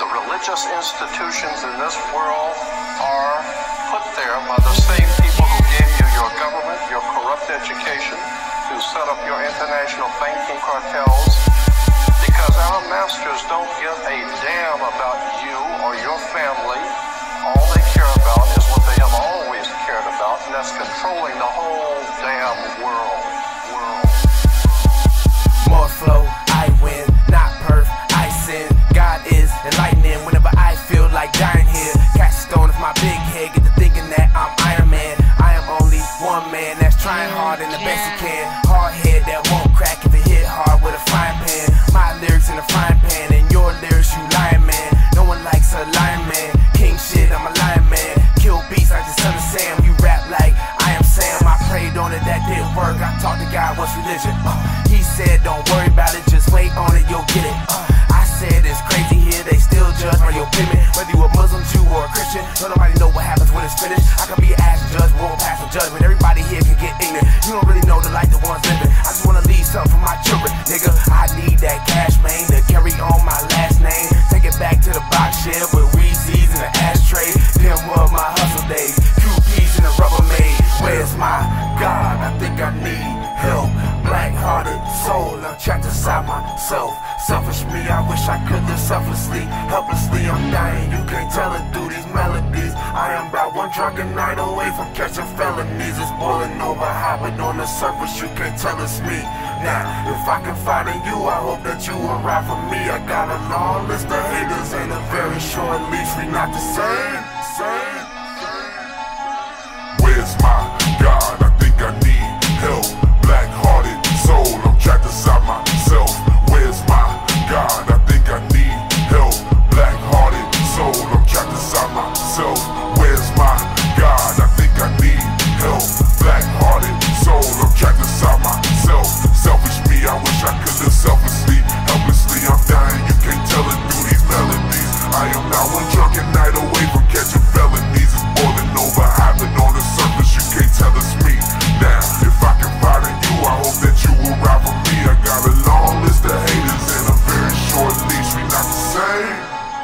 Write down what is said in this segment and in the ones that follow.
religious institutions in this world are put there by the same people who gave you your government, your corrupt education, to set up your international banking cartels, because our masters don't give a damn about you or your family. All they care about is what they have always cared about, and that's controlling the whole damn world. More flow, I win, not perf, I sin. God is enlightening whenever I feel like dying here. Catch stone if my big head get to thinking that I'm Iron Man. I am only one man that's trying hard and the best he can. Hard head that won't crack if it hit hard with a frying pan. My lyrics in a frying pan and your lyrics you lying man. No one likes a lying man. King shit, I'm a lion man. Kill beats like the son of Sam. You rap like I am Sam. I prayed on it, that didn't work. I talked to God, what's religion? He said don't worry about it, just wait on it, you'll get it. I said it's crazy here, they still judge by your payment. Whether you a Muslim, Jew, or a Christian, don't nobody know what happens when it's finished. I can be an ass judge, won't pass a judgment. Everybody here can get ignorant. You don't really know the life the ones living. I just wanna leave something for my children, nigga. I need that cash, man, to carry on my last name. Take it back to the box shed with Weezy's in the ashtray. Them were my hustle days, QP's in the Rubbermaid. Where's my God? I think I need help. Black-hearted soul, I'm trapped inside myself. Selfish me, I wish I could live selflessly. Helplessly, I'm dying, you can't tell it through these melodies. I am about one drunken night away from catching felonies. It's boiling over high, but on the surface you can't tell it's me. Now, if I confide in you, I hope that you will ride for me. I got a long list of haters and a very short leash. We not the same. Where's my God? I think I need help. Black-hearted soul, I'm trapped inside myself. Where's my God? I think I need help. Black-hearted soul, I'm trapped inside myself. Where's my God? I think I need help. Black-hearted soul, I'm trapped inside myself. Selfish me, I wish I could live selflessly. Helplessly, I'm dying, you can't tell it through these melodies. I am not one drunken night away from catching felonies. It's boiling over high, but on the surface you can't tell it's me. Now, if I confide in you, I hope that you will ride for me. I got a long list of haters and a very short leash. We not the same.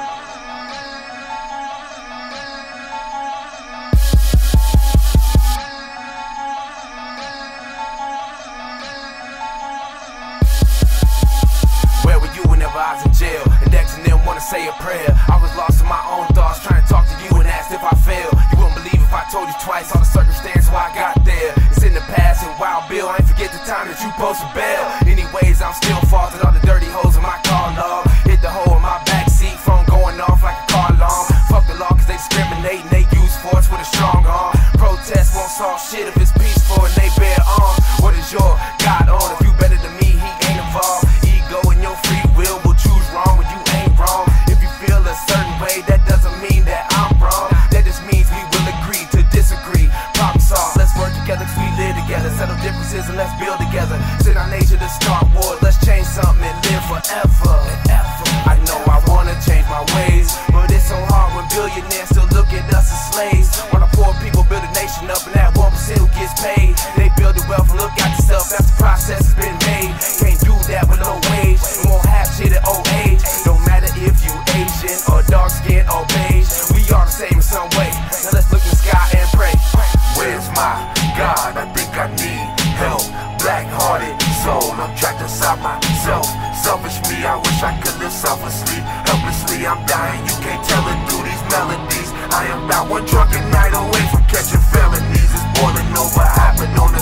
Where were you whenever I was in jail? Index and didn't wanna say a prayer. I was lost in my own thoughts, trying to talk to you and asked if I failed. You wouldn't believe if I told you twice all the circumstance why I got there. It's in the past and Wild Bill, I ain't forget the time that you posted bail. Anyways, I'm still faulting all the dirty hoes in my car log. Hit the hole in my backseat, phone going off like a car alarm. Fuck the law cause they discriminate and they use force with a strong arm. Protest won't solve shit if it's peaceful and they bear arms. What is your God on? If you better than me, he ain't involved. Ego and your free will choose wrong when you ain't wrong. If you feel a certain way, that doesn't mean that I'm wrong. That just means we will agree to disagree. Problem solved, let's work together cause we live together. Settle differences and let's build together. Sit our nature to start wars, let's change something and live forever. I know I wanna change my ways, but it's so hard when billionaires still look at us as slaves. While the poor people build a nation up and that 1% who gets paid, they build the wealth and look at yourself after the process has been made. Can't do that with no wage, we won't have shit at old age. Don't matter if you Asian or dark skin or beige, we are the same in some way. Now let's look in the sky and pray. Where's my God? I think I need help. Black-hearted soul, I'm trapped inside myself. Selfish me, I wish I could live selflessly. Helplessly, I'm dying, you can't tell it through these melodies. I am about one drunken night away from catching felonies. It's boiling over high, but on